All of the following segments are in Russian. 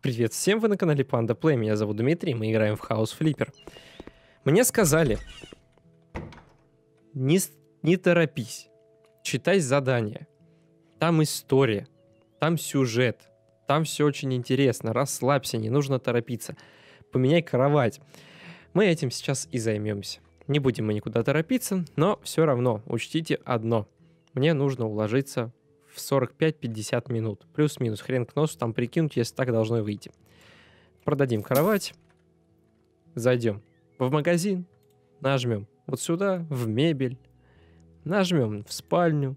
Привет всем, вы на канале Panda Play, меня зовут Дмитрий, мы играем в House Flipper. Мне сказали, не торопись, читай задания. Там история, там сюжет, там все очень интересно, расслабься, не нужно торопиться. Поменяй кровать. Мы этим сейчас и займемся. Не будем мы никуда торопиться, но все равно учтите одно. Мне нужно уложиться в 45-50 минут. Плюс-минус, хрен к носу там прикинуть, если так должно и выйти. Продадим кровать. Зайдем в магазин. Нажмем вот сюда, в мебель. Нажмем в спальню.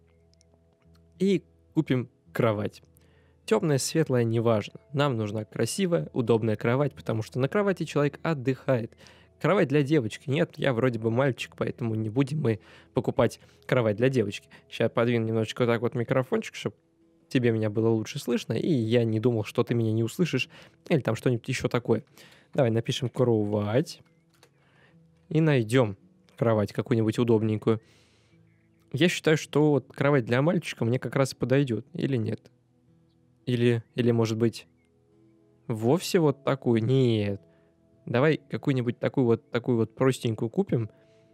И купим кровать. Темная, светлая, неважно. Нам нужна красивая, удобная кровать, потому что на кровати человек отдыхает. Кровать для девочки. Нет, я вроде бы мальчик, поэтому не будем мы покупать кровать для девочки. Сейчас подвину немножечко вот так вот микрофончик, чтобы тебе меня было лучше слышно, и я не думал, что ты меня не услышишь, или там что-нибудь еще такое. Давай напишем кровать и найдем кровать какую-нибудь удобненькую. Я считаю, что вот кровать для мальчика мне как раз и подойдет, или нет? Или может быть, вовсе вот такую? Нет. Давай какую-нибудь такую вот простенькую купим.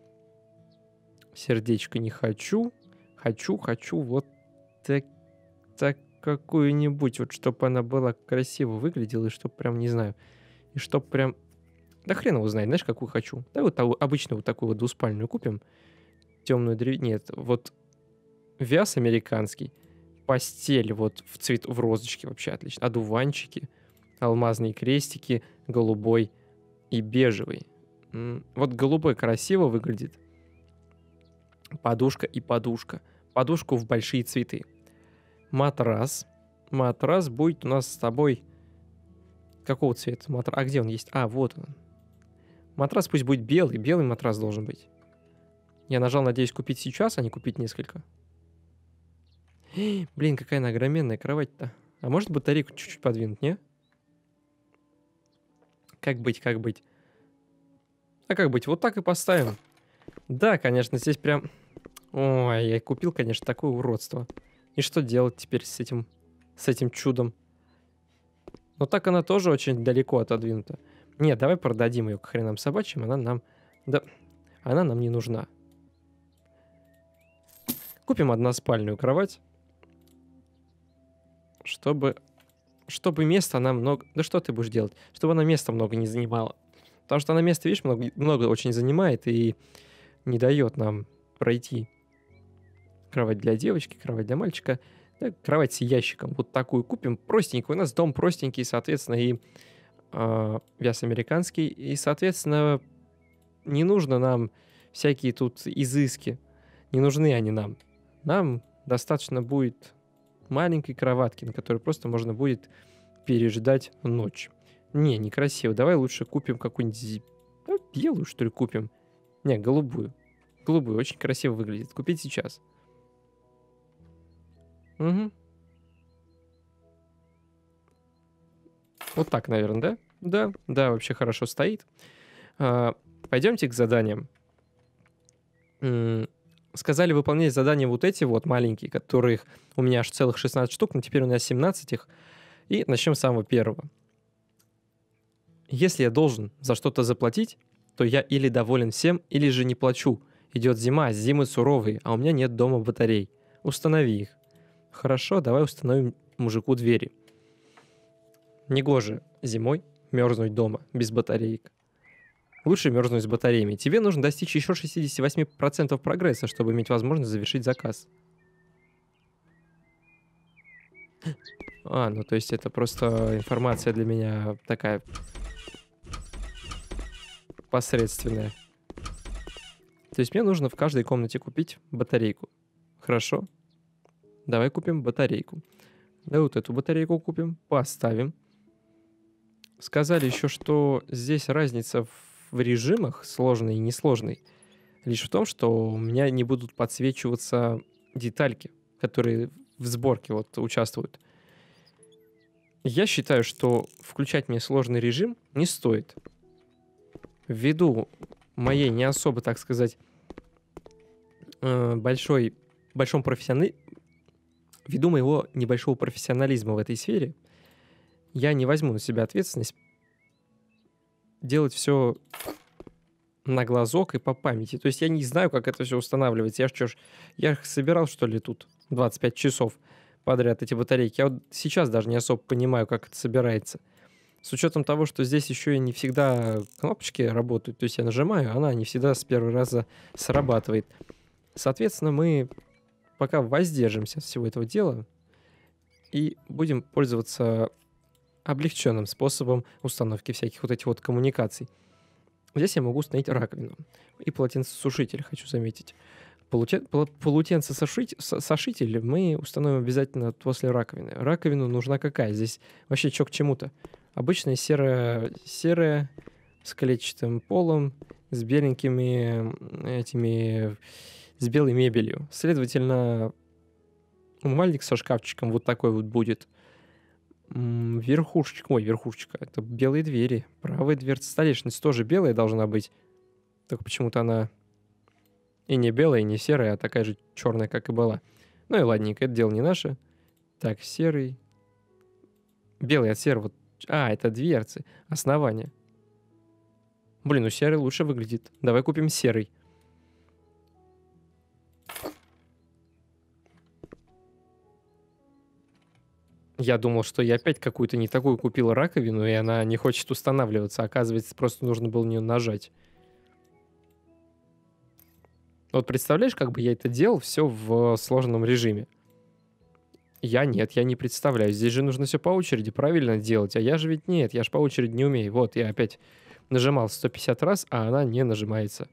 Сердечко не хочу. Хочу вот так какую-нибудь, вот чтобы она была красиво выглядела, и чтоб прям, не знаю, и чтоб прям... Да хрен его знает, знаешь, какую хочу. Давай вот обычную вот такую вот двуспальную купим. Темную Нет, вот вяз американский. Постель вот в розочке вообще отлично. Одуванчики, алмазные крестики, голубой и бежевый. Вот голубой красиво выглядит. Подушка и подушка. Подушку в большие цветы. Матрас. Матрас будет у нас с тобой... Какого цвета? А где он есть? А, вот он. Матрас пусть будет белый. Белый матрас должен быть. Я нажал, надеюсь, купить сейчас, а не купить несколько. Блин, какая она огроменная кровать-то. А может батарейку чуть-чуть подвинуть, не? Как быть? А как быть? Вот так и поставим. Да, конечно, здесь прям... Ой, я купил, конечно, такое уродство. И что делать теперь с этим чудом? Но так она тоже очень далеко отодвинута. Нет, давай продадим ее к хренам собачьим. Она нам не нужна. Купим односпальную кровать. Чтобы места она много... Да что ты будешь делать? Чтобы она места много не занимала. Потому что она места, видишь, много очень занимает и не дает нам пройти. Кровать для девочки, кровать для мальчика. Да, кровать с ящиком. Вот такую купим. Простенькую. У нас дом простенький, соответственно, и вяз американский. И, соответственно, не нужно нам всякие тут изыски. Не нужны они нам. Нам достаточно будет маленькой кроватки, на которой просто можно будет переждать ночь. Не, некрасиво. Давай лучше купим какую-нибудь... белую, что ли, купим? Не, голубую. Голубую. Очень красиво выглядит. Купить сейчас. Угу. Вот так, наверное, да? Да, вообще хорошо стоит. Пойдемте к заданиям. Сказали выполнять задания вот эти вот маленькие, которых у меня аж целых 16 штук, но теперь у нас 17 их. И начнем с самого первого. Если я должен за что-то заплатить, то я или доволен всем, или же не плачу. Идет зима, зимы суровые, а у меня нет дома батарей. Установи их. Хорошо, давай установим мужику двери. Негоже зимой мерзнуть дома без батареек. Лучше мерзнуть с батареями. Тебе нужно достичь еще 68% прогресса, чтобы иметь возможность завершить заказ. Ну то есть это просто информация для меня такая посредственная. То есть мне нужно в каждой комнате купить батарейку. Хорошо? Давай купим батарейку. Да вот эту батарейку купим, поставим. Сказали еще, что здесь разница в режимах, сложный и несложный, лишь в том, что у меня не будут подсвечиваться детальки, которые в сборке вот участвуют. Я считаю, что включать мне сложный режим не стоит. Ввиду моей не особо, так сказать, ввиду моего небольшого профессионализма в этой сфере, я не возьму на себя ответственность делать все на глазок и по памяти. То есть я не знаю, как это все устанавливать. Я ж собирал, что ли, тут 25 часов подряд эти батарейки. Я вот сейчас даже не особо понимаю, как это собирается. С учетом того, что здесь еще и не всегда кнопочки работают, то есть я нажимаю, она не всегда с первого раза срабатывает. Соответственно, мы пока воздержимся от всего этого дела и будем пользоваться облегченным способом установки всяких вот этих вот коммуникаций. Здесь я могу установить раковину и полотенцесушитель, хочу заметить. Полотенцесушитель мы установим обязательно после раковины. Раковина нужна какая? Здесь вообще чё к чему-то. Обычная серая с клетчатым полом, с беленькими с белой мебелью. Следовательно, умывальник со шкафчиком вот такой вот будет. Верхушечка. Это белые двери. Правая дверца столешницы тоже белая должна быть. Только почему-то она и не белая, и не серая, а такая же черная, как и была. Ну и ладненько, это дело не наше. Так, серый. Белый от серого. Это дверцы. Основание. Блин, ну серый лучше выглядит. Давай купим серый. Я думал, что я опять какую-то не такую купил раковину, и она не хочет устанавливаться. Оказывается, просто нужно было на нее нажать. Вот представляешь, как бы я это делал все в сложном режиме? Я не представляю. Здесь же нужно все по очереди правильно делать. А я же ведь нет, я же по очереди не умею. Вот, я опять нажимал 150 раз, а она не нажимается.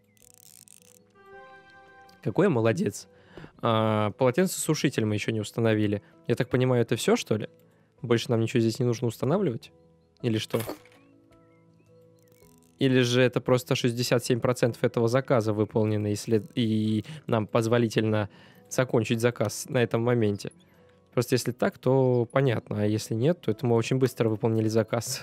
Какой я молодец. Полотенцесушитель мы еще не установили. Я так понимаю, это все, что ли? Больше нам ничего здесь не нужно устанавливать? Или что? Или же это просто 67% этого заказа выполнены, и нам позволительно закончить заказ на этом моменте? Просто если так, то понятно. А если нет, то это мы очень быстро выполнили заказ.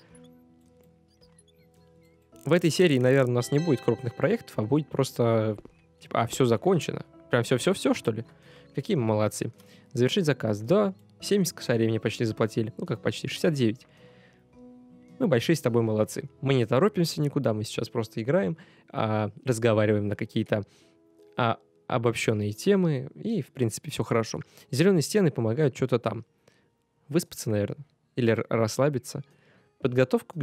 В этой серии, наверное, у нас не будет крупных проектов, а будет просто типа, все закончено. Прям все-все-все, что ли? Какие мы молодцы. Завершить заказ. Да, 70 косарей мне почти заплатили. Ну, как почти, 69. Мы большие с тобой молодцы. Мы не торопимся никуда, мы сейчас просто играем, разговариваем на какие-то обобщенные темы, и, в принципе, все хорошо. Зеленые стены помогают что-то там. Выспаться, наверное, или расслабиться. Подготовка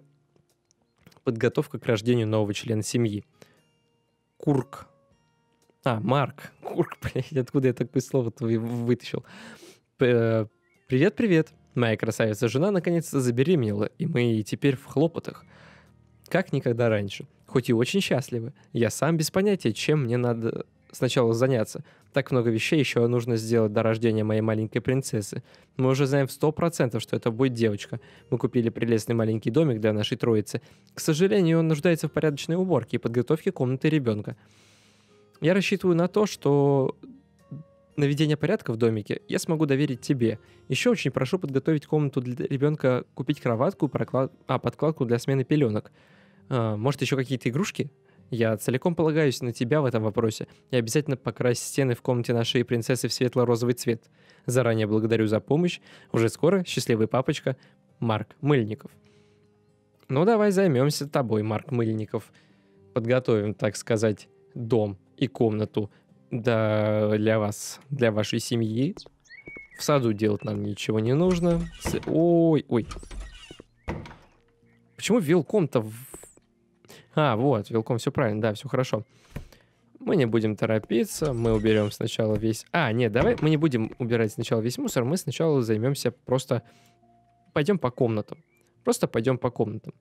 к рождению нового члена семьи. Курк. Марк. Курк, блядь, откуда я такое слово-то вытащил? Привет-привет. Моя красавица-жена наконец-то забеременела, и мы теперь в хлопотах. Как никогда раньше. Хоть и очень счастливы. Я сам без понятия, чем мне надо сначала заняться. Так много вещей еще нужно сделать до рождения моей маленькой принцессы. Мы уже знаем в 100%, что это будет девочка. Мы купили прелестный маленький домик для нашей троицы. К сожалению, он нуждается в порядочной уборке и подготовке комнаты ребенка. Я рассчитываю на то, что наведение порядка в домике я смогу доверить тебе. Еще очень прошу подготовить комнату для ребенка, купить кроватку, подкладку для смены пеленок. Может, еще какие-то игрушки? Я целиком полагаюсь на тебя в этом вопросе. И обязательно покрась стены в комнате нашей принцессы в светло-розовый цвет. Заранее благодарю за помощь. Уже скоро, счастливый папочка, Марк Мыльников. Ну, давай займемся тобой, Марк Мыльников. Подготовим, так сказать, дом и комнату для вас, для вашей семьи. В саду делать нам ничего не нужно. Ой. Почему вилком-то... Вот, вилком все правильно, да, все хорошо. Мы не будем торопиться, мы уберем сначала весь... Нет, давай мы не будем убирать сначала весь мусор, мы сначала займемся просто... Пойдем по комнатам. Просто пойдем по комнатам.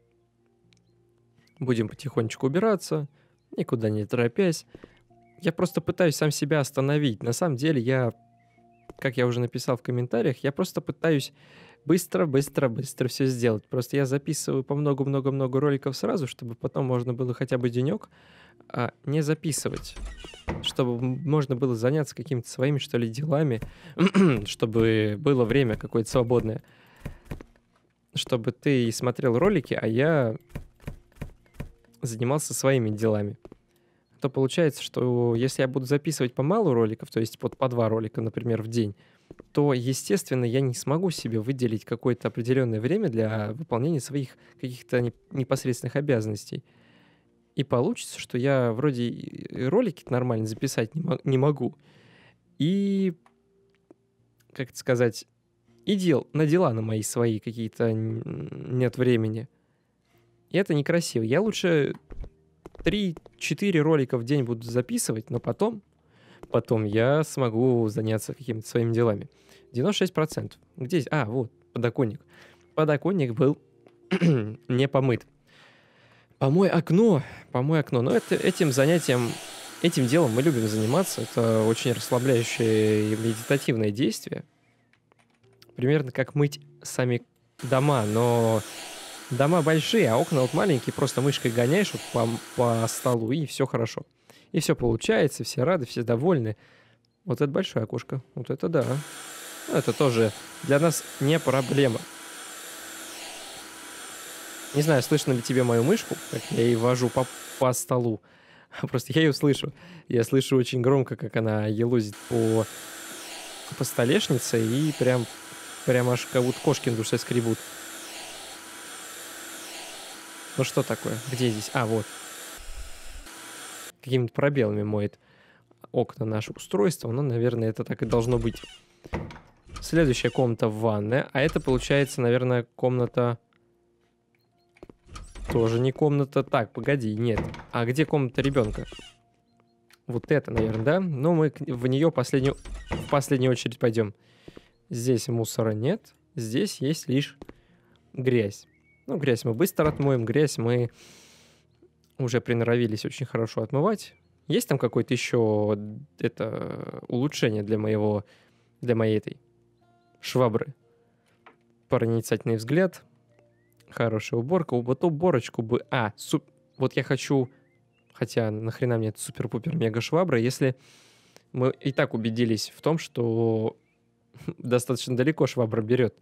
Будем потихонечку убираться, никуда не торопясь. Я просто пытаюсь сам себя остановить. На самом деле как я уже написал в комментариях, я просто пытаюсь быстро все сделать. Просто я записываю по много-много-много роликов сразу, чтобы потом можно было хотя бы денек не записывать. Чтобы можно было заняться какими-то своими, что ли, делами. Чтобы было время какое-то свободное. Чтобы ты смотрел ролики, а я занимался своими делами. То получается, что если я буду записывать по малу роликов, то есть по 2 ролика, например, в день, то, естественно, я не смогу себе выделить какое-то определенное время для выполнения своих каких-то непосредственных обязанностей. И получится, что я вроде и ролики нормально записать не могу, и, как это сказать, и на дела на мои свои какие-то нет времени. И это некрасиво. Я лучше 3-4 ролика в день буду записывать, но потом я смогу заняться какими-то своими делами. 96%. Где здесь? А, вот, подоконник. Подоконник был не помыт. Помой окно. Но этим занятием, этим делом мы любим заниматься. Это очень расслабляющее и медитативное действие. Примерно как мыть сами дома, но дома большие, а окна вот маленькие, просто мышкой гоняешь вот по столу, и все хорошо. И все получается, все рады, все довольны. Вот это большое окошко. Вот это да. Это тоже для нас не проблема. Не знаю, слышно ли тебе мою мышку, как я ей вожу по столу. Просто я ее слышу. Я слышу очень громко, как она елозит по столешнице, и прям аж как будто кошки на душе скребут. Ну что такое? Где здесь? А, вот. Какими-то пробелами моет окна наше устройство. Ну, наверное, это так и должно быть. Следующая комната ванная. А это, получается, наверное, комната... Тоже не комната. Так, погоди, нет. А где комната ребенка? Вот это, наверное, да? Но мы в нее в последнюю очередь пойдем. Здесь мусора нет. Здесь есть лишь грязь. Ну, грязь мы быстро отмоем. Грязь мы уже приноровились очень хорошо отмывать. Есть там какое-то еще улучшение для моей этой швабры? Проницательный взгляд. Хорошая уборка. Вот уборочку бы... Вот я хочу... Хотя нахрена мне эта супер-пупер-мега-швабра, если мы и так убедились в том, что достаточно далеко швабра берет.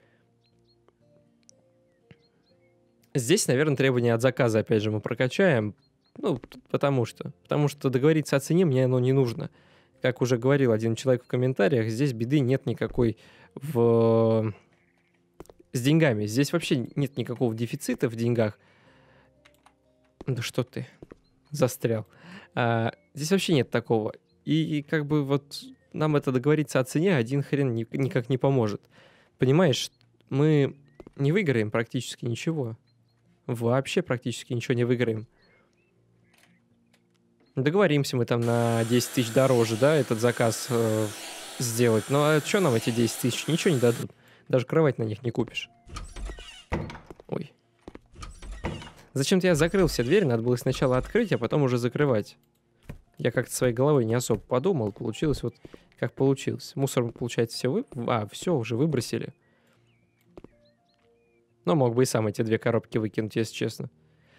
Здесь, наверное, требования от заказа, опять же, мы прокачаем. Ну, потому что договориться о цене мне оно не нужно. Как уже говорил один человек в комментариях, здесь беды нет никакой с деньгами. Здесь вообще нет никакого дефицита в деньгах. Да что ты застрял. Здесь вообще нет такого. И как бы вот нам это договориться о цене один хрен никак не поможет. Понимаешь, мы не выиграем практически ничего. Вообще практически ничего не выиграем. Договоримся мы там на 10 тысяч дороже, да, этот заказ сделать. Ну а что нам эти 10 тысяч? Ничего не дадут. Даже кровать на них не купишь. Ой. Зачем-то я закрыл все двери, надо было сначала открыть, а потом уже закрывать. Я как-то своей головой не особо подумал, получилось вот как получилось. Мусор, получается, все уже выбросили. Но мог бы и сам эти 2 коробки выкинуть, если честно.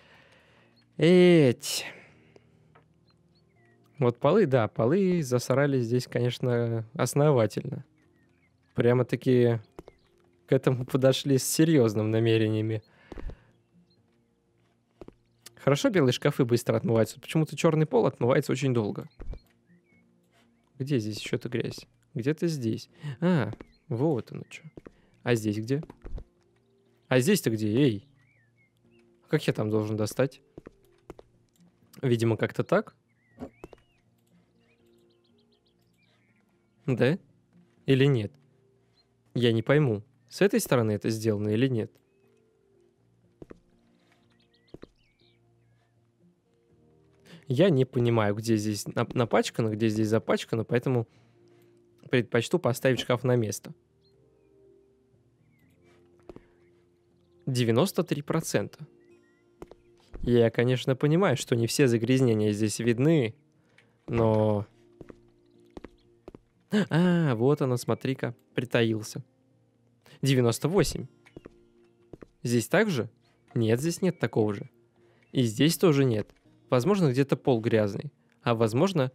Вот полы засрали здесь, конечно, основательно. Прямо-таки к этому подошли с серьезными намерениями. Хорошо белые шкафы быстро отмываются. Почему-то черный пол отмывается очень долго. Где здесь еще-то грязь? Где-то здесь. Вот оно что. А здесь где? А здесь-то где? Эй! Как я там должен достать? Видимо, как-то так. Да? Или нет? Я не пойму, с этой стороны это сделано или нет. Я не понимаю, где здесь напачкано, где здесь запачкано, поэтому предпочту поставить шкаф на место. 93%. Я, конечно, понимаю, что не все загрязнения здесь видны, но... Вот оно, смотри-ка, притаился. 98. Здесь так же? Нет, здесь нет такого же. И здесь тоже нет. Возможно, где-то пол грязный. А возможно...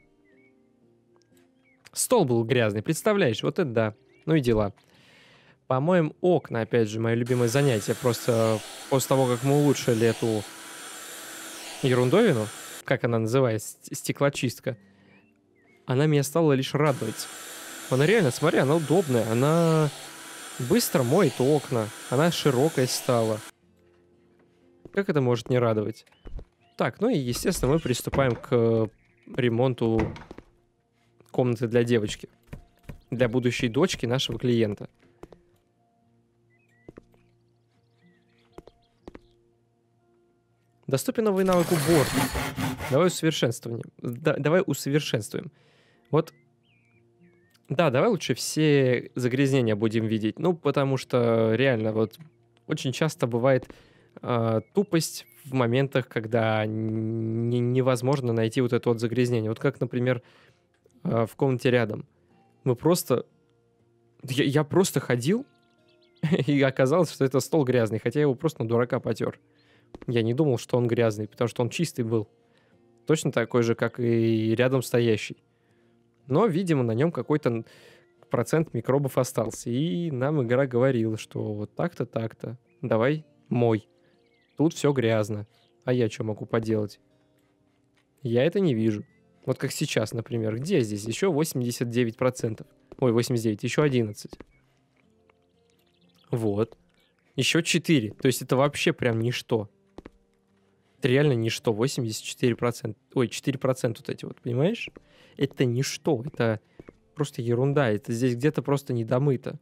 Стол был грязный, представляешь? Вот это да. Ну и дела. Помоем окна, опять же, мое любимое занятие. Просто после того, как мы улучшили эту ерундовину, как она называется, стеклочистка, она меня стала лишь радовать. Она реально, смотри, она удобная. Она быстро моет окна. Она широкой стала. Как это может не радовать? Так, ну и, естественно, мы приступаем к ремонту комнаты для девочки. Для будущей дочки нашего клиента. Доступен новый навык уборки. Давай усовершенствуем. Давай усовершенствуем. Вот. Да, давай лучше все загрязнения будем видеть. Ну, потому что реально вот очень часто бывает тупость в моментах, когда невозможно найти вот это вот загрязнение. Вот как, например, в комнате рядом. Мы просто... Я просто ходил, и оказалось, что это стол грязный, хотя я его просто на дурака потер. Я не думал, что он грязный, потому что он чистый был. Точно такой же, как и рядом стоящий. Но, видимо, на нем какой-то процент микробов остался. И нам игра говорила, что вот так-то, так-то. Давай мой. Тут все грязно. А я что могу поделать? Я это не вижу. Вот как сейчас, например. Где здесь? Еще 89%. Ой, 89. Еще 11. Вот. Еще 4. То есть это вообще прям ничто. Это реально ничто. 84%. Ой, 4% вот эти вот, понимаешь? Это ничто. Это просто ерунда. Это здесь где-то просто недомыто.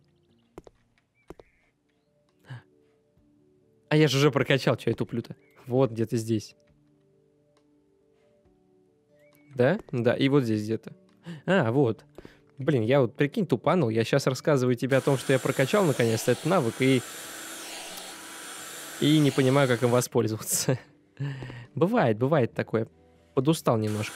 А я же уже прокачал, что я туплю-то. Вот где-то здесь. Да? Да, и вот здесь где-то. А, вот. Блин, я вот, прикинь, тупанул. Я сейчас рассказываю тебе о том, что я прокачал наконец-то этот навык, и не понимаю, как им воспользоваться. Бывает такое. Подустал немножко.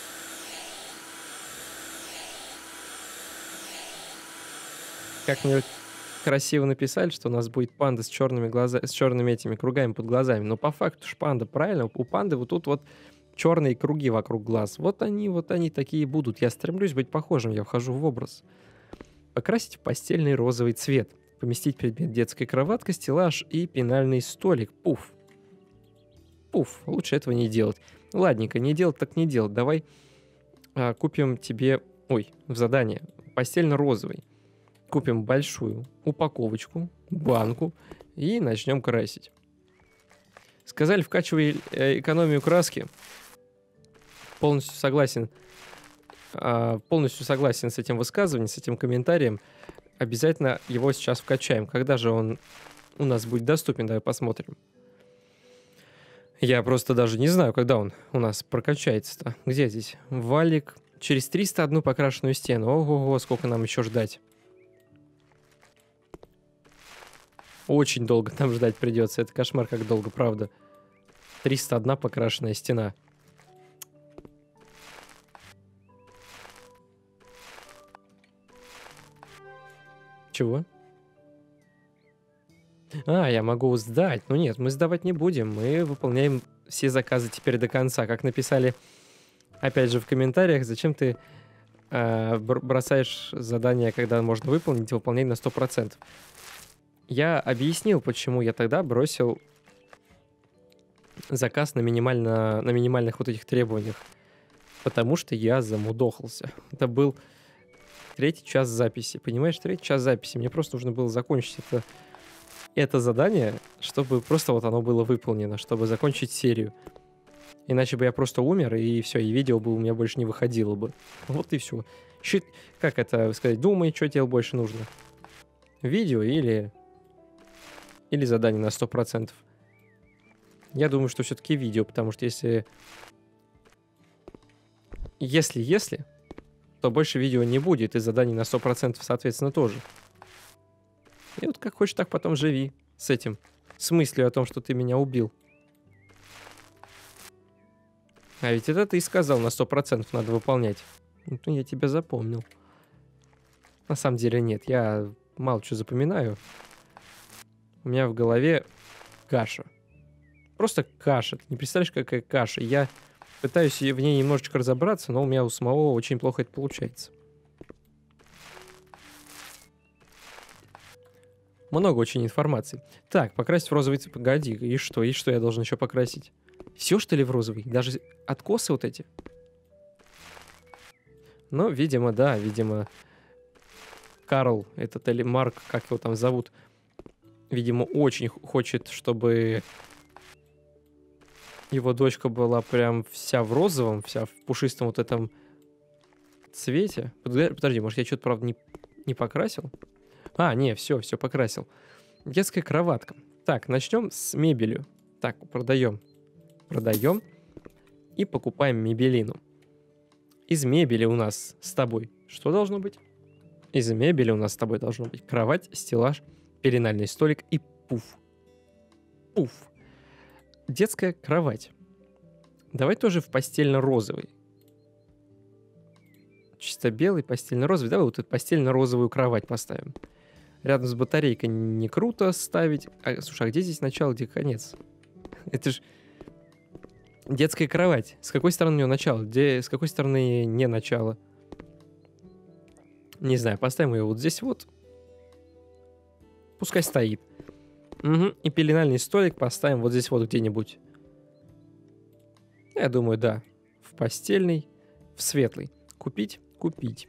Как мне красиво написали, что у нас будет панда с черными глазами, с черными этими кругами под глазами. Но по факту ж панда, правильно? У панды вот тут вот черные круги вокруг глаз. Вот они такие будут. Я стремлюсь быть похожим, я вхожу в образ. Покрасить в постельный розовый цвет. Поместить предмет детской кроватка, стеллаж и пенальный столик. Пуф. Пуф. Лучше этого не делать. Ладненько, не делать так не делать. Давай купим тебе... Ой, в задание. Постельно-розовый. Купим большую упаковочку, банку и начнем красить. Сказали, вкачивай экономию краски. Полностью согласен. Полностью согласен с этим высказыванием, с этим комментарием. Обязательно его сейчас вкачаем. Когда же он у нас будет доступен? Давай посмотрим. Я просто даже не знаю, когда он у нас прокачается-то. Где здесь? Валик. Через 301 покрашенную стену. Ого-го, сколько нам еще ждать. Очень долго нам ждать придется. Это кошмар, как долго, правда. 301 покрашенная стена. Чего? Я могу сдать. Ну нет, мы сдавать не будем. Мы выполняем все заказы теперь до конца. Как написали, опять же, в комментариях, зачем ты бросаешь задание, когда можно выполнить, выполняй на 100%. Я объяснил, почему я тогда бросил заказ на минимальных вот этих требованиях. Потому что я замудохался. Это был 3-й час записи. Понимаешь, 3-й час записи. Мне просто нужно было закончить это задание, чтобы просто вот оно было выполнено, чтобы закончить серию. Иначе бы я просто умер, и все, и видео бы у меня больше не выходило бы. Вот и все. Как это сказать? Думай, что тебе больше нужно. Видео или задание на 100%. Я думаю, что все-таки видео, потому что если, то больше видео не будет, и заданий на 100% соответственно тоже. И вот как хочешь, так потом живи с этим. С мыслью о том, что ты меня убил. А ведь это ты сказал, на 100% надо выполнять. Ну, я тебя запомнил. На самом деле нет, я мало что запоминаю. У меня в голове каша. Просто каша. Ты не представляешь, какая каша. Я пытаюсь в ней немножечко разобраться, но у меня у самого очень плохо это получается. Много очень информации. Так, покрасить в розовый цвет. Погоди, и что? И что я должен еще покрасить? Все, что ли, в розовый? Даже откосы вот эти? Ну, видимо, да, видимо. Карл, этот или Марк, как его там зовут, видимо, очень хочет, чтобы его дочка была прям вся в розовом, вся в пушистом вот этом цвете. Подожди, может, я что-то, правда, не покрасил? А, не, все покрасил. Детская кроватка. Так, начнем с мебелью. Так, продаем и покупаем мебелину. Из мебели у нас с тобой что должно быть? Из мебели у нас с тобой должно быть кровать, стеллаж, пеленальный столик и пуф. Пуф. Детская кровать. Давай тоже в постельно-розовый. Чисто белый, постельно-розовый. Давай вот эту постельно-розовую кровать поставим. Рядом с батарейкой не круто ставить. Слушай, а где здесь начало, где конец? Это же детская кровать. С какой стороны у нее начало? С какой стороны не начало? Не знаю, поставим ее вот здесь вот. Пускай стоит. Угу. И пеленальный столик поставим вот здесь вот где-нибудь. Я думаю, да. В постельный, в светлый. Купить? Купить.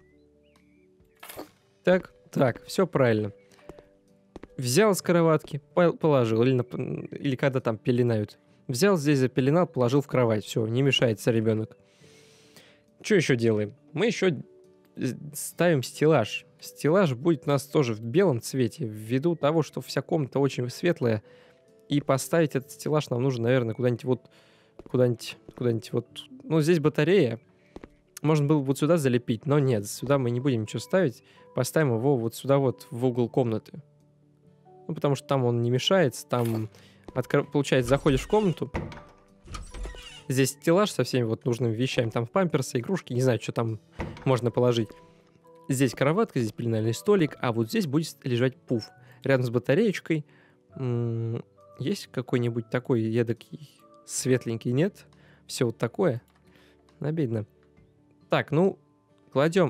Так, все правильно. Взял с кроватки, положил. Или когда там пеленают. Взял здесь, запеленал, положил в кровать. Все, не мешается ребенок. Что еще делаем? Мы еще ставим стеллаж. Стеллаж будет у нас тоже в белом цвете, ввиду того, что вся комната очень светлая. И поставить этот стеллаж нам нужно, наверное, куда-нибудь вот... Куда-нибудь вот... Ну, здесь батарея. Можно было вот сюда залепить, но нет, сюда мы не будем ничего ставить. Поставим его вот сюда вот, в угол комнаты. Ну, потому что там он не мешается, там... Получается, заходишь в комнату, здесь стеллаж со всеми вот нужными вещами, там памперсы, игрушки, не знаю, что там можно положить. Здесь кроватка, здесь пеленальный столик, а вот здесь будет лежать пуф. Рядом с батареечкой. Есть какой-нибудь такой эдакий светленький? Нет? Все вот такое. Обидно. Так, ну, кладем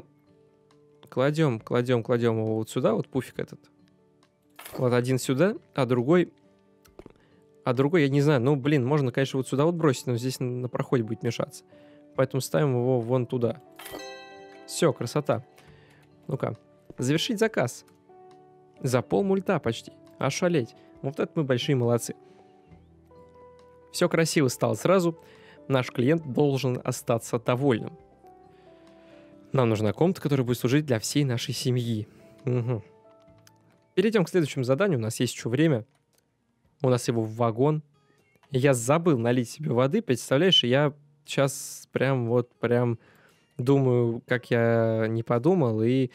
его вот сюда, вот пуфик этот. Вот один сюда, а другой, я не знаю, ну, блин, можно, конечно, вот сюда вот бросить, но здесь на проходе будет мешаться. Поэтому ставим его вон туда. Все, красота. Ну-ка, завершить заказ. За полмульта почти. Ошалеть. Вот это мы большие молодцы. Все красиво стало сразу. Наш клиент должен остаться довольным. Нам нужна комната, которая будет служить для всей нашей семьи. Угу. Перейдем к следующему заданию. У нас есть еще время. У нас его в вагон. Я забыл налить себе воды. Представляешь, я сейчас прям думаю, как я не подумал, и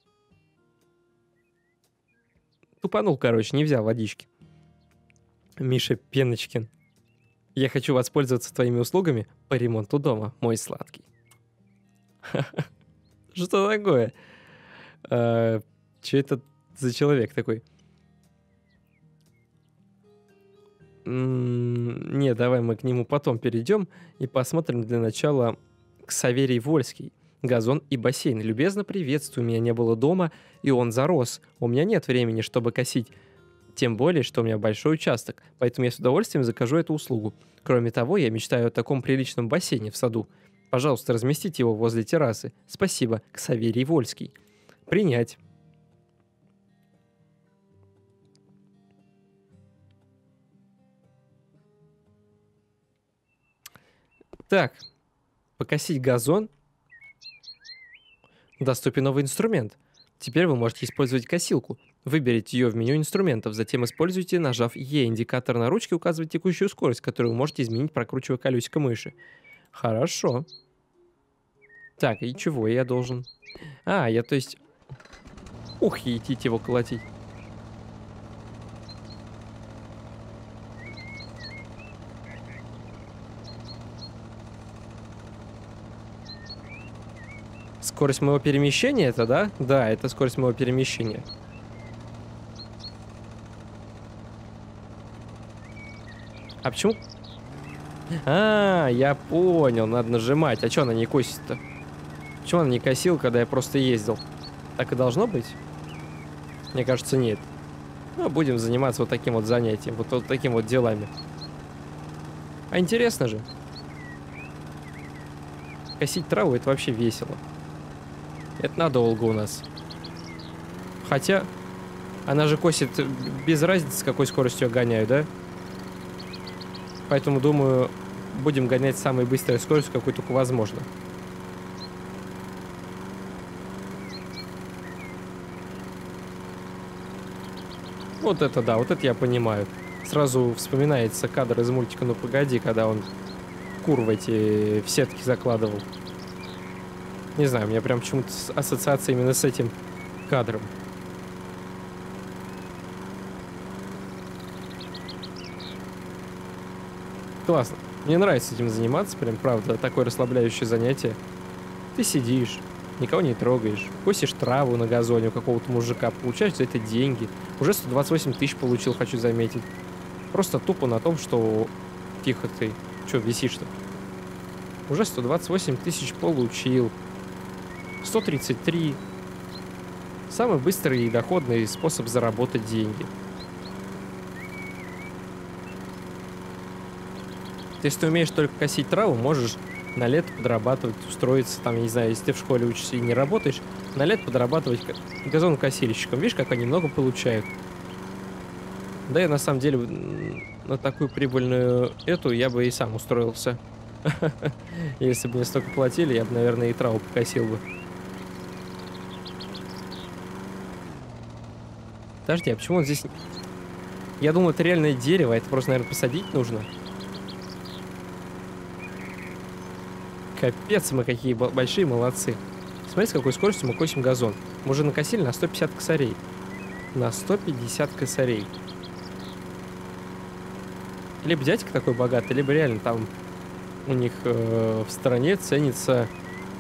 тупанул, короче, не взял водички. Миша Пеночкин, я хочу воспользоваться твоими услугами по ремонту дома, мой сладкий. Что такое? Что это за человек такой? Не, давай мы к нему потом перейдем и посмотрим для начала Ксаверий Вольский. Газон и бассейн. Любезно приветствую, меня не было дома, и он зарос. У меня нет времени, чтобы косить. Тем более, что у меня большой участок, поэтому я с удовольствием закажу эту услугу. Кроме того, я мечтаю о таком приличном бассейне в саду. Пожалуйста, разместите его возле террасы. Спасибо, Ксаверий Вольский. Принять. Так, покосить газон. Доступен новый инструмент. Теперь вы можете использовать косилку. Выберите ее в меню инструментов, затем используйте, нажав Е. Индикатор на ручке указывает текущую скорость, которую вы можете изменить, прокручивая колесико мыши. Хорошо. Так, и чего я должен? А, я, то есть... Ух, идти его колотить. Скорость моего перемещения это, да? Да, это скорость моего перемещения. А почему? А, я понял, надо нажимать. А что она не косит-то? Почему она не косила, когда я просто ездил? Так и должно быть? Мне кажется, нет. Ну, будем заниматься вот таким вот занятием, вот таким вот делами. А интересно же. Косить траву — это вообще весело. Это надолго у нас. Хотя, она же косит без разницы, с какой скоростью я гоняю, да? Поэтому, думаю, будем гонять с самой быстрой скоростью, какой только возможно. Вот это да, вот это я понимаю. Сразу вспоминается кадр из мультика «Ну погоди», когда он кур в эти в сетки закладывал. Не знаю, у меня прям почему-то ассоциация именно с этим кадром. Классно. Мне нравится этим заниматься, прям правда, такое расслабляющее занятие. Ты сидишь, никого не трогаешь, косишь траву на газоне у какого-то мужика, получаешь за это деньги. Уже 128 тысяч получил, хочу заметить. Просто тупо на том, что... Тихо ты. Че, висишь-то? Уже 128 тысяч получил. 133. Самый быстрый и доходный способ заработать деньги. Если ты умеешь только косить траву, можешь на лето подрабатывать, устроиться, там, я не знаю, если ты в школе учишься и не работаешь, на лето подрабатывать газонокосильщиком. Видишь, как они много получают? Да, я на самом деле на такую прибыльную эту я бы и сам устроился. Если бы мне столько платили, я бы, наверное, и траву покосил бы. Подожди, а почему он здесь... Я думал, это реальное дерево, это просто, наверное, посадить нужно. Капец, мы какие большие молодцы. Смотри, с какой скоростью мы косим газон. Мы уже накосили на 150 косарей. На 150 косарей. Либо дядька такой богатый, либо реально там у них в стороне ценится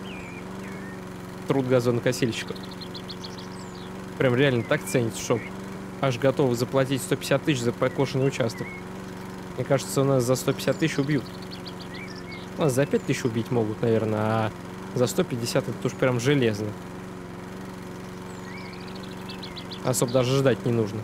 труд газонокосильщика. Прям реально так ценится, что аж готовы заплатить 150 тысяч за покошенный участок. Мне кажется, у нас за 150 тысяч убьют. У нас за 5 тысяч убить могут, наверное, а за 150 это уж прям железно. Особо даже ждать не нужно.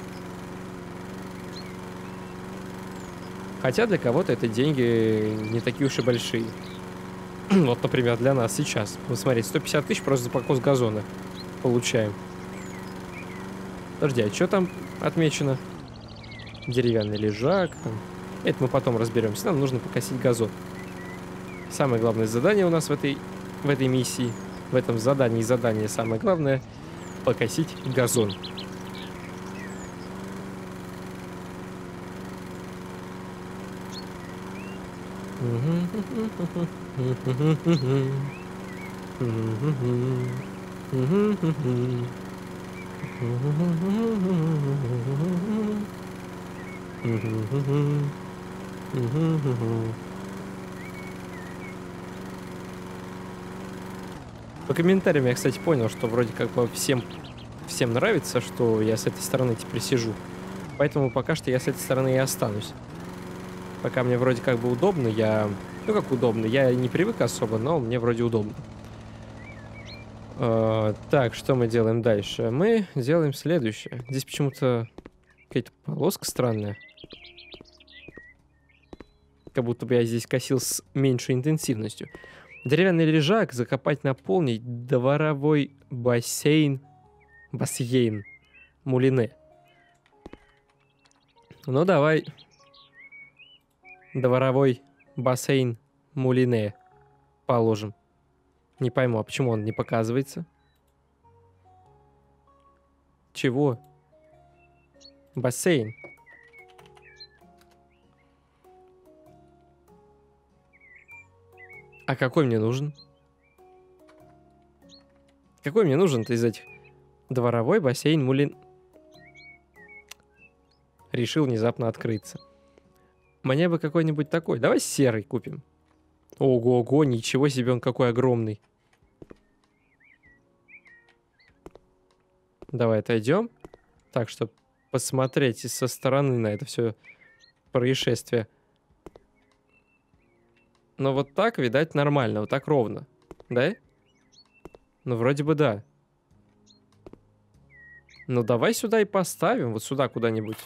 Хотя для кого-то это деньги не такие уж и большие. Вот, например, для нас сейчас. Вот смотрите, 150 тысяч просто за покос газона получаем. Подожди, а что там отмечено? Деревянный лежак. Это мы потом разберемся. Нам нужно покосить газон. Самое главное задание у нас в этой миссии, в этом задание самое главное — покосить газон. По комментариям я, кстати, понял, что вроде как бы всем нравится, что я с этой стороны теперь сижу. Поэтому пока что я с этой стороны и останусь. Пока мне вроде как бы удобно, ну как удобно, я не привык особо, но мне вроде удобно. Так, что мы делаем дальше? Мы делаем следующее. Здесь почему-то какая-то полоска странная. Как будто бы я здесь косил с меньшей интенсивностью. Деревянный лежак, закопать, наполнить, дворовой бассейн мулине. Ну давай. Дворовой бассейн мулине положим. Не пойму, а почему он не показывается? Чего? Бассейн. А какой мне нужен? Какой мне нужен-то из этих? Дворовой бассейн мулин... Решил внезапно открыться. Мне бы какой-нибудь такой. Давай серый купим. Ого-го, ничего себе, он какой огромный. Давай отойдем. Так, чтобы посмотреть со стороны на это все происшествие. Но вот так, видать, нормально. Вот так ровно. Да? Ну, вроде бы да. Ну, давай сюда и поставим. Вот сюда куда-нибудь.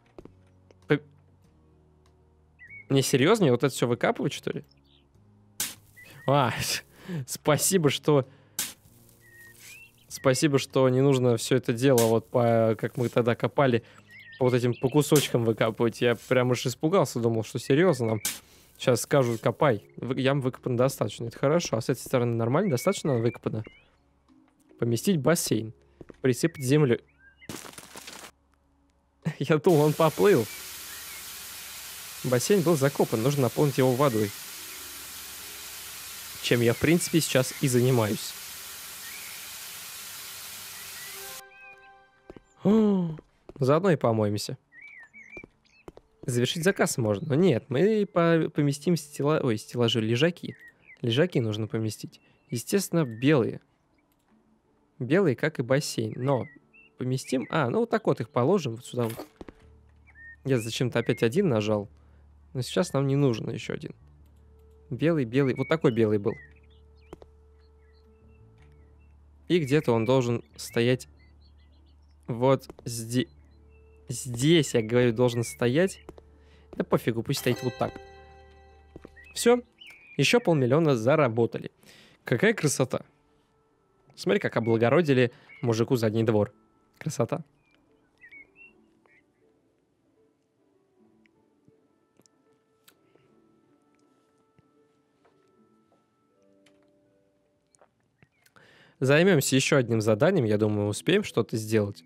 Не, серьезно? Мне вот это все выкапывать, что ли? Спасибо, что Спасибо, что не нужно все это дело, вот по, как мы тогда копали, по вот этим по кусочкам выкапывать. Я прям уж испугался, думал, что серьезно нам сейчас скажут, копай. Ям выкопано достаточно, это хорошо. А с этой стороны нормально, достаточно выкопано? Поместить бассейн. Присыпать землю. Я думал, он поплыл. Бассейн был закопан, нужно наполнить его водой. Чем я, в принципе, сейчас и занимаюсь. Заодно и помоемся. Завершить заказ можно. Но нет, мы поместим стеллажи, лежаки. Лежаки нужно поместить. Естественно, белые. Белые, как и бассейн. Но поместим... ну вот так вот их положим. Вот сюда вот. Я зачем-то опять один нажал. Но сейчас нам не нужен еще один. Белый, белый. Вот такой белый был. И где-то он должен стоять... Вот здесь. Здесь, я говорю, должен стоять. Да пофигу, пусть стоит вот так. Все. Еще 500 000 заработали. Какая красота. Смотри, как облагородили мужику задний двор. Красота. Займемся еще одним заданием. Я думаю, успеем что-то сделать.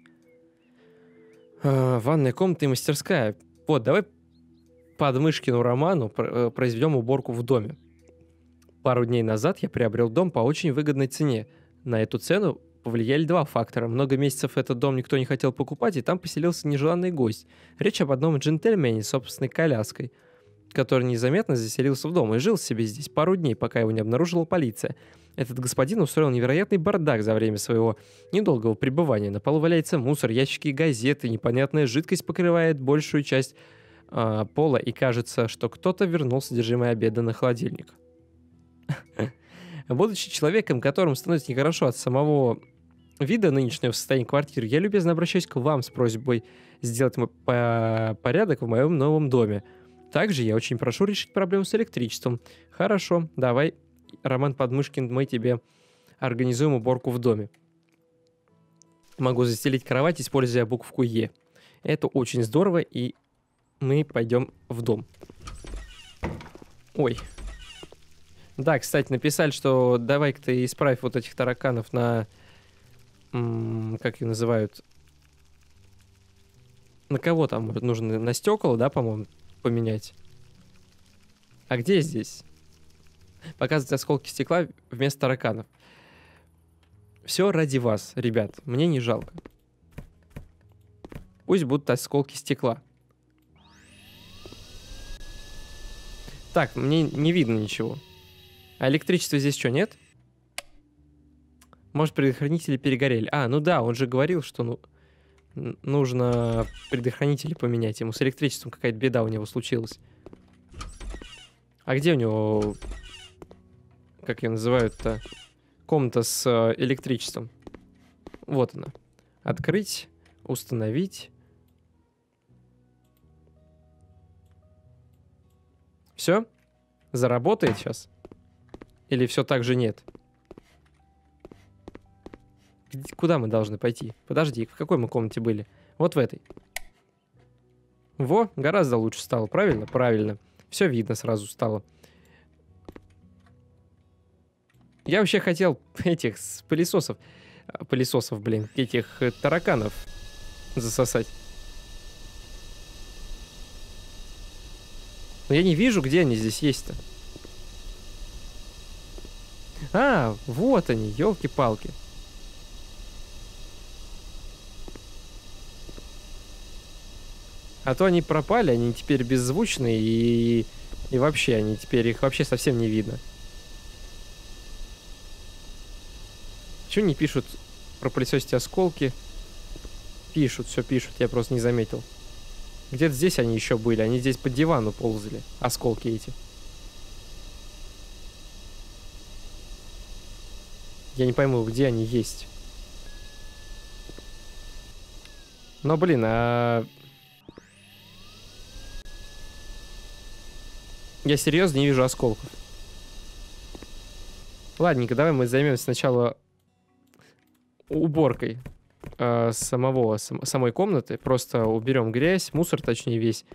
Ванная комната и мастерская. Вот, давай под Мышкину роману произведем уборку в доме. Пару дней назад я приобрел дом по очень выгодной цене. На эту цену повлияли два фактора. Много месяцев этот дом никто не хотел покупать, и там поселился нежеланный гость. Речь об одном джентльмене с собственной коляской, который незаметно заселился в дом и жил себе здесь пару дней, пока его не обнаружила полиция. Этот господин устроил невероятный бардак за время своего недолгого пребывания. На полу валяется мусор, ящики газеты, непонятная жидкость покрывает большую часть пола, и кажется, что кто-то вернул содержимое обеда на холодильник. Будучи человеком, которому становится нехорошо от самого вида нынешнего состояния квартиры, я любезно обращаюсь к вам с просьбой сделать порядок в моем новом доме. Также я очень прошу решить проблему с электричеством. Хорошо, давай, Роман Подмышкин, мы тебе организуем уборку в доме. Могу застелить кровать, используя букву Е. Это очень здорово, и мы пойдем в дом. Ой. Да, кстати, написали, что давай-ка ты исправь вот этих тараканов на... как их называют? На кого там нужно? На стекла, да, по-моему, поменять? А где здесь? Показывать осколки стекла вместо тараканов. Все ради вас, ребят. Мне не жалко. Пусть будут осколки стекла. Так, мне не видно ничего. А электричества здесь что, нет? Может, предохранители перегорели. Ну да, он же говорил, что нужно предохранители поменять. Ему с электричеством какая-то беда у него случилась. А где у него... Как ее называют-то? Комната с электричеством. Вот она. Открыть, установить. Все? Заработает сейчас? Или все так же нет? Куда мы должны пойти? Подожди, в какой мы комнате были? Вот в этой. Во, гораздо лучше стало, правильно? Правильно. Все видно сразу стало. Я вообще хотел этих пылесосов, блин, этих тараканов засосать. Но я не вижу, где они здесь есть-то. Вот они, елки-палки. А то они пропали, они теперь беззвучные, и вообще, они теперь, их вообще совсем не видно. Чего не пишут про пылесосить осколки? Пишут, все пишут, я просто не заметил. Где-то здесь они еще были, они здесь по дивану ползали, осколки эти. Я не пойму, где они есть. Но, блин, я серьезно не вижу осколков. Ладненько, давай мы займемся сначала уборкой самой комнаты. Просто уберем грязь, мусор, точнее, весь,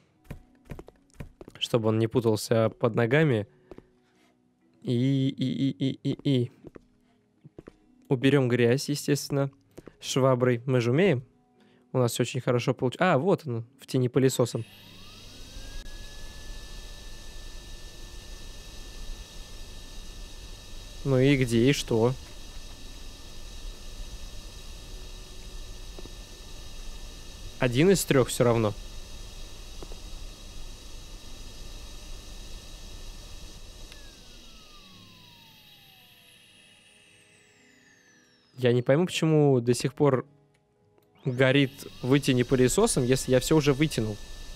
чтобы он не путался под ногами. И уберем грязь, естественно, шваброй. Мы же умеем. У нас очень хорошо получается. А, вот он, в тени пылесосом. Ну и где, и что? Один из 3 все равно. Я не пойму, почему до сих пор горит вытяни пылесосом, если я все уже вытянул.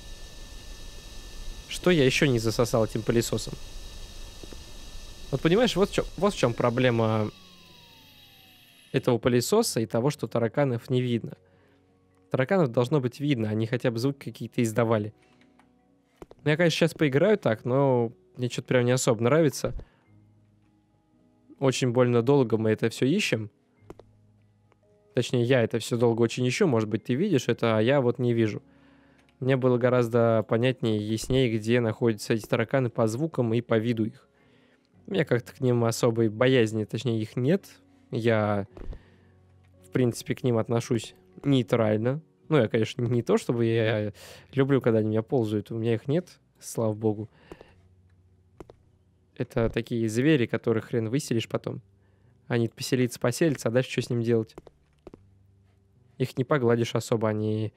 Что я еще не засосал этим пылесосом? Вот понимаешь, вот в чем проблема этого пылесоса и того, что тараканов не видно. Тараканов должно быть видно, они хотя бы звуки какие-то издавали. Я, конечно, сейчас поиграю так, но мне что-то прям не особо нравится. Очень больно долго мы это все ищем. Точнее, я это все долго очень ищу. Может быть, ты видишь это, а я вот не вижу. Мне было гораздо понятнее и яснее, где находятся эти тараканы по звукам и по виду их. У меня как-то к ним особой боязни, точнее, их нет. Я, в принципе, к ним отношусь нейтрально. Ну, я, конечно, не то, чтобы я люблю, когда они меня ползают. У меня их нет, слава богу. Это такие звери, которых хрен выселишь потом. Они поселятся, а дальше что с ним делать? Их не погладишь особо, они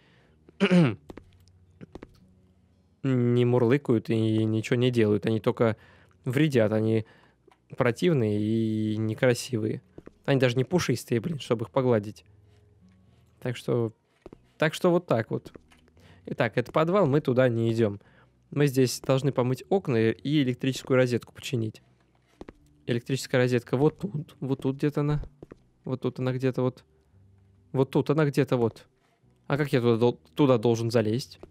не мурлыкают и ничего не делают. Они только вредят, они противные и некрасивые. Они даже не пушистые, блин, чтобы их погладить. Так что вот так вот. Итак, это подвал, мы туда не идем. Мы здесь должны помыть окна и электрическую розетку починить. Электрическая розетка вот тут где-то она. Вот тут она где-то вот. Вот тут она где-то вот. А как я туда должен залезть?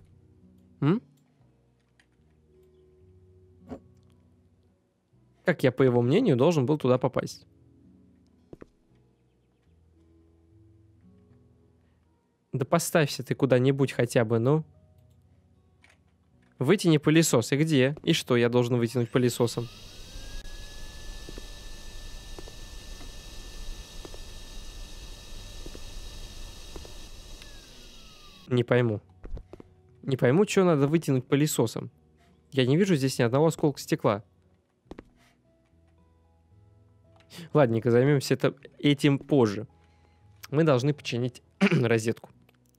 Как я, по его мнению, должен был туда попасть? Да поставься ты куда-нибудь хотя бы, ну. Вытяни пылесос. И где? И что я должен вытянуть пылесосом? Не пойму. Не пойму, что надо вытянуть пылесосом. Я не вижу здесь ни одного осколка стекла. Ладненько, займемся этим позже. Мы должны починить розетку.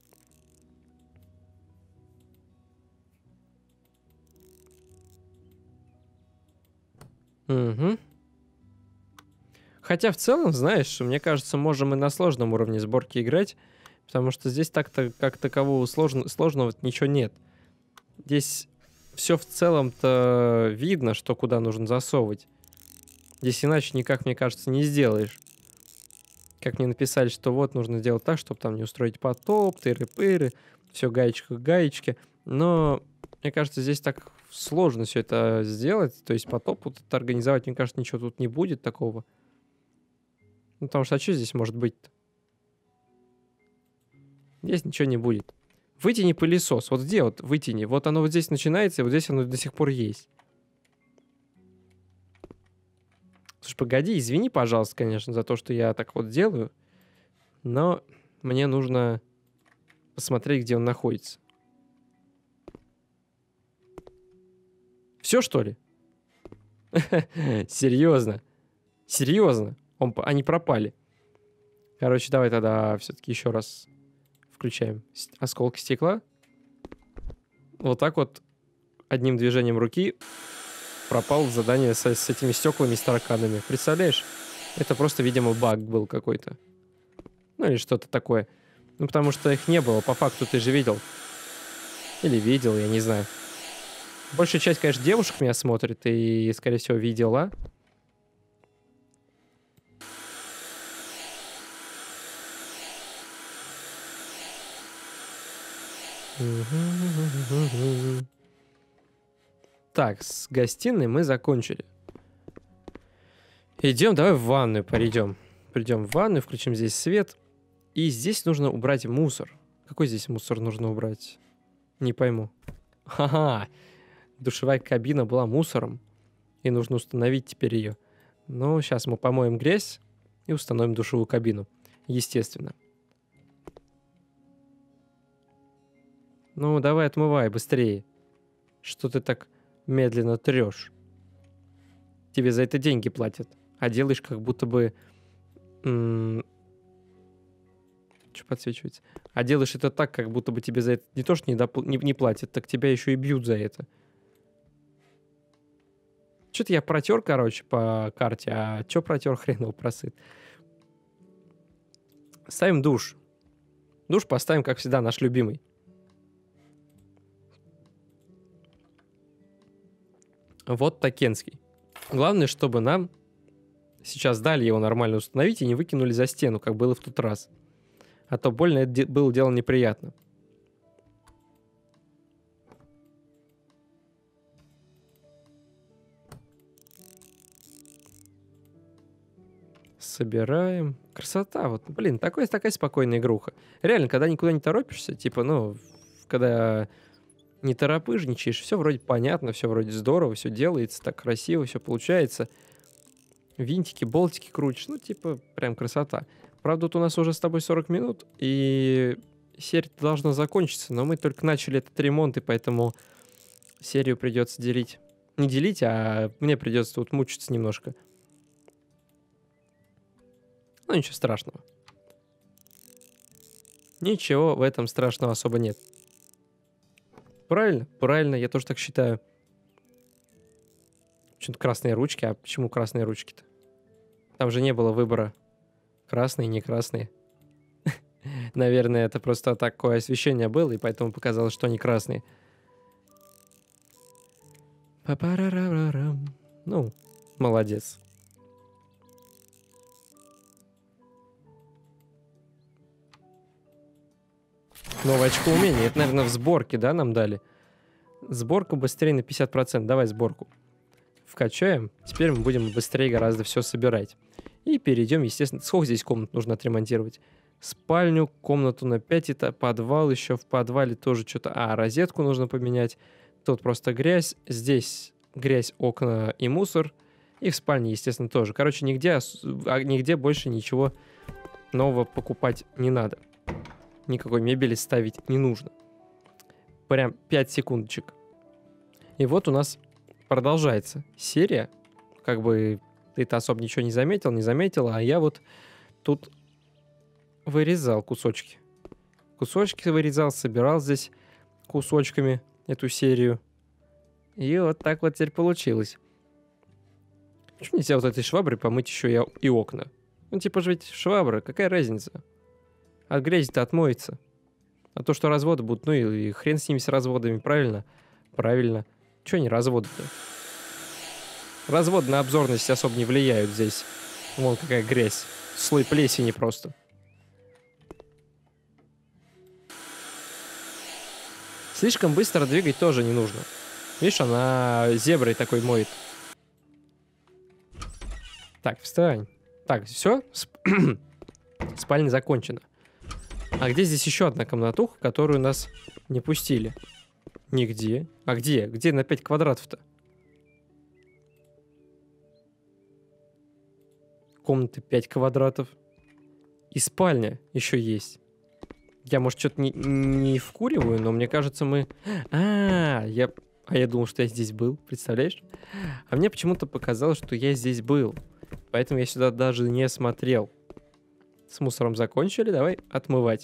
Угу. Хотя в целом, знаешь, мне кажется, можем и на сложном уровне сборки играть, потому что здесь так-то как такового сложного ничего нет. Здесь все в целом-то видно, что куда нужно засовывать. Здесь иначе никак, мне кажется, не сделаешь. Как мне написали, что вот нужно сделать так, чтобы там не устроить потоп, тыры-пыры, все гаечка к гаечке. Но мне кажется, здесь так сложно все это сделать. То есть потоп вот это организовать, мне кажется, ничего тут не будет такого. Ну, потому что, а что здесь может быть-то? Здесь ничего не будет. Вытяни пылесос. Вот где вот вытяни? Вот оно вот здесь начинается, и вот здесь оно до сих пор есть. Слушай, погоди, извини, пожалуйста, конечно, за то, что я так вот делаю. Но мне нужно посмотреть, где он находится. Все, что ли? Серьезно. Серьезно. Они пропали. Короче, давай тогда все-таки еще раз включаем осколки стекла. Вот так вот одним движением руки пропал задание с этими стеклами и с тараканами. Представляешь? Это просто, видимо, баг был какой-то. Ну или что-то такое. Ну потому что их не было. По факту ты же видел. Или видел, я не знаю. Большая часть, конечно, девушек меня смотрит и, скорее всего, видела. Так, с гостиной мы закончили. Идем, давай в ванную пойдем. Придем в ванную, включим здесь свет. И здесь нужно убрать мусор. Какой здесь мусор нужно убрать? Не пойму. Ха-ха! Душевая кабина была мусором. И нужно установить теперь ее. Ну, сейчас мы помоем грязь и установим душевую кабину. Естественно. Ну, давай отмывай быстрее. Что ты так медленно трешь? Тебе за это деньги платят. А делаешь как будто бы... Что подсвечивается? А делаешь это так, как будто бы тебе за это не то, что не платят, так тебя еще и бьют за это. Что-то я протер, короче, по карте, а что протер, хрен его просыт. Ставим душ. Душ поставим, как всегда, наш любимый. Вот Такенский. Главное, чтобы нам сейчас дали его нормально установить и не выкинули за стену, как было в тот раз. А то больно это было дело неприятно. Собираем. Красота. Вот, блин, такая спокойная игруха. Реально, когда никуда не торопишься, типа, ну, когда не торопыжничаешь, все вроде понятно, все вроде здорово, все делается так красиво, все получается. Винтики, болтики крутишь, ну, типа, прям красота. Правда, тут у нас уже с тобой 40 минут, и серия должна закончиться, но мы только начали этот ремонт, и поэтому серию придется делить. Не делить, а мне придется тут мучиться немножко. Ну, ничего страшного. Ничего в этом страшного особо нет. Правильно? Правильно, я тоже так считаю. Почему-то красные ручки. А почему красные ручки-то? Там же не было выбора. Красные, не красные. Наверное, это просто такое освещение было, и поэтому показалось, что они красные. Ну, молодец. Новое очко умения. Это, наверное, в сборке, да, нам дали? Сборку быстрее на 50%. Давай сборку. Вкачаем. Теперь мы будем быстрее гораздо все собирать. И перейдем, естественно... Сколько здесь комнат нужно отремонтировать? Спальню, комнату на 5, это подвал. Еще в подвале тоже что-то... А, розетку нужно поменять. Тут просто грязь. Здесь грязь, окна и мусор. И в спальне, естественно, тоже. Короче, нигде больше ничего нового покупать не надо. Никакой мебели ставить не нужно. Прям 5 секундочек. И вот у нас продолжается серия. Как бы ты-то особо ничего не заметила, а я вот тут вырезал кусочки. Кусочки вырезал, собирал здесь кусочками эту серию. И вот так вот теперь получилось. Почему нельзя вот этой шваброй помыть еще и окна? Ну типа же ведь швабра, какая разница? От грязи-то отмоется. А то, что разводы будут, ну и хрен с ними, с разводами, правильно? Правильно. Чего они разводы-то? Разводы на обзорность особо не влияют здесь. Вон какая грязь. Слой плесени просто. Слишком быстро двигать тоже не нужно. Видишь, она зеброй такой моет. Так, встань. Так, все? Спальня закончена. А где здесь еще одна комнатуха, которую нас не пустили? Нигде. А где? Где на 5 квадратов-то? Комнаты 5 квадратов. И спальня еще есть. Я, может, что-то не вкуриваю, но мне кажется, мы... я думал, что я здесь был. Представляешь? А мне почему-то показалось, что я здесь был. Поэтому я сюда даже не смотрел. С мусором закончили, давай отмывать.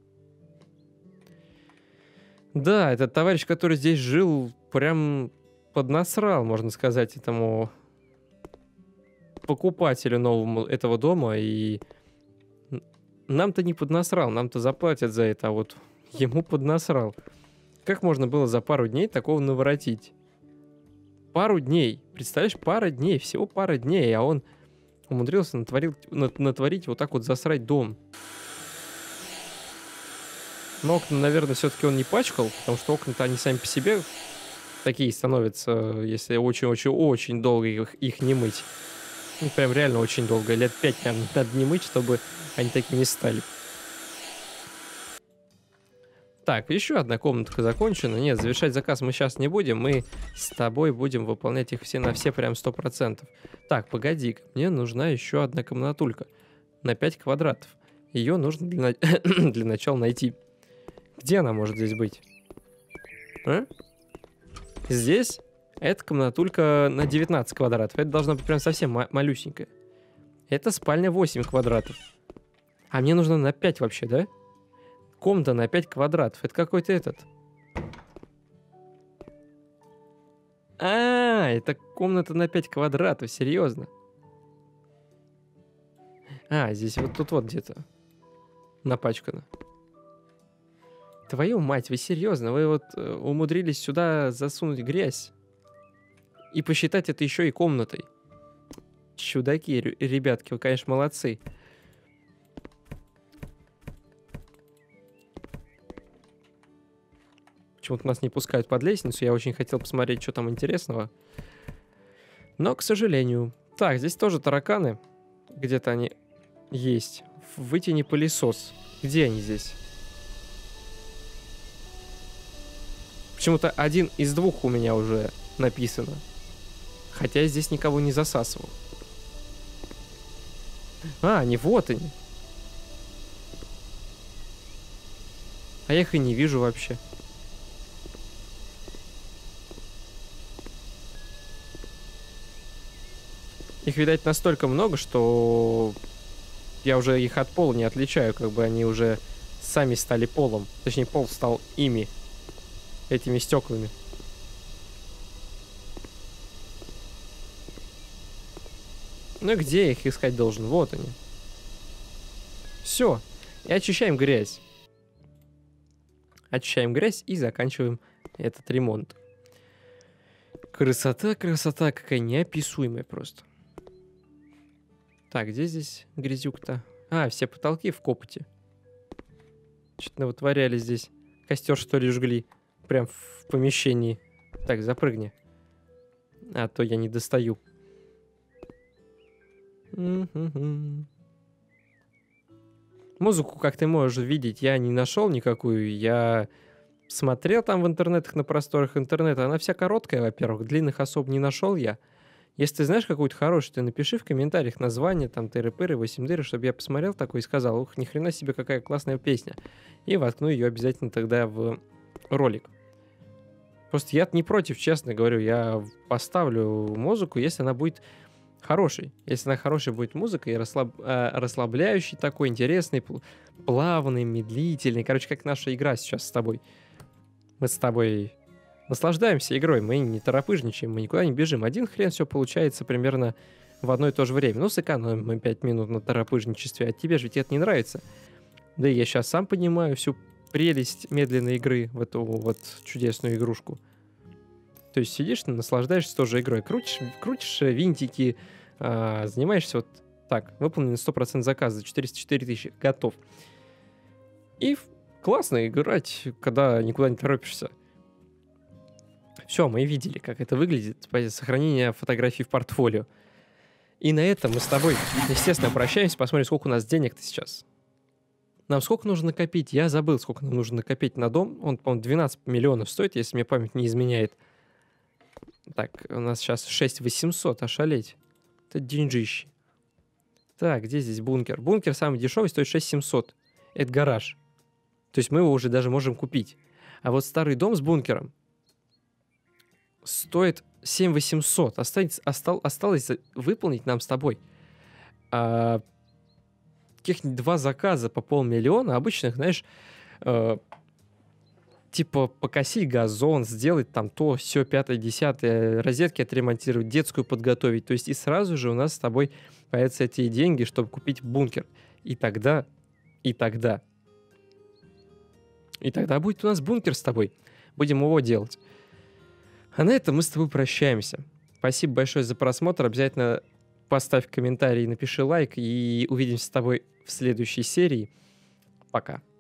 Да, этот товарищ, который здесь жил, прям поднасрал, можно сказать, этому покупателю новому этого дома. И нам-то не поднасрал, нам-то заплатят за это, а вот ему поднасрал. Как можно было за пару дней такого наворотить? Пару дней, представляешь, пара дней, всего пара дней, а он... умудрился натворить вот так вот, засрать дом. Но окна, наверное, все-таки он не пачкал, потому что окна-то они сами по себе такие становятся, если очень-очень-очень долго их не мыть. Ну, прям реально очень долго. Лет 5 прям надо не мыть, чтобы они такими стали. Так, еще одна комнатка закончена. Нет, завершать заказ мы сейчас не будем. Мы с тобой будем выполнять их все на все прям 100%. Так, погоди, мне нужна еще одна комнатулька. На 5 квадратов. Ее нужно для начала найти. Где она может здесь быть? А? Здесь? Это комнатулька на 19 квадратов. Это должна быть прям совсем малюсенькая. Это спальня 8 квадратов. А мне нужно на 5 вообще, да? Комната на 5 квадратов. Это какой-то этот. Это комната на 5 квадратов. Серьезно. Здесь вот тут вот где-то напачкано. Твою мать, вы серьезно? Вы вот умудрились сюда засунуть грязь и посчитать это еще и комнатой. Чудаки, ребятки, вы, конечно, молодцы. Почему-то нас не пускают под лестницу. Я очень хотел посмотреть, что там интересного. Но, к сожалению. Так, здесь тоже тараканы. Где-то они есть. Вытяни пылесос. Где они здесь? Почему-то один из двух у меня уже написано. Хотя я здесь никого не засасывал. Они вот они. А я их и не вижу вообще. Их, видать, настолько много, что я уже их от пола не отличаю. Как бы они уже сами стали полом. Точнее, пол стал ими. Этими стеклами. Ну и где я их искать должен? Вот они. Все. И очищаем грязь. Очищаем грязь и заканчиваем этот ремонт. Красота, красота какая неописуемая просто. Так, где здесь грязюк-то? Все потолки в копоте. Что-то навытворяли здесь. Костер, что ли, жгли. Прям в помещении. Так, запрыгни. А то я не достаю. Музыку, как ты можешь видеть, я не нашел никакую. Я смотрел там в интернетах, на просторах интернета. Она вся короткая, во-первых. Длинных особо не нашел я. Если ты знаешь какую-то хорошую, ты напиши в комментариях название, там, тыры-пыры, 8-дыры, чтобы я посмотрел такой и сказал, ух, ни хрена себе, какая классная песня. И воткну ее обязательно тогда в ролик. Просто я не против, честно говорю, я поставлю музыку, если она будет хорошей. Если она хорошей будет музыка и расслабляющий такой, интересный, плавный, медлительный. Короче, как наша игра сейчас с тобой. Мы с тобой наслаждаемся игрой, мы не торопыжничаем, мы никуда не бежим. Один хрен все получается примерно в одно и то же время. Ну, сэкономим мы 5 минут на торопыжничестве, а тебе же ведь это не нравится. Да и я сейчас сам понимаю всю прелесть медленной игры в эту вот чудесную игрушку. То есть сидишь, наслаждаешься тоже игрой, крутишь винтики, занимаешься вот так. Выполнен 100% заказа, 404 тысячи, готов. И классно играть, когда никуда не торопишься. Все, мы видели, как это выглядит. Сохранение фотографий в портфолио. И на этом мы с тобой, естественно, прощаемся. Посмотрим, сколько у нас денег-то сейчас. Нам сколько нужно накопить? Я забыл, сколько нам нужно накопить на дом. Он, по-моему, 12 миллионов стоит, если мне память не изменяет. Так, у нас сейчас 6800, ошалеть. Это деньжище. Так, где здесь бункер? Бункер самый дешевый, стоит 6700. Это гараж. То есть мы его уже даже можем купить. А вот старый дом с бункером стоит 7800. Осталось выполнить нам с тобой каких-нибудь 2 заказа по 500 000 обычных, знаешь, типа покосить газон, сделать там то, все, 5-10, розетки отремонтировать, детскую подготовить. То есть и сразу же у нас с тобой появятся эти деньги, чтобы купить бункер. И тогда будет у нас бункер с тобой. Будем его делать. А на этом мы с тобой прощаемся. Спасибо большое за просмотр. Обязательно поставь комментарий, напиши лайк. И увидимся с тобой в следующей серии. Пока.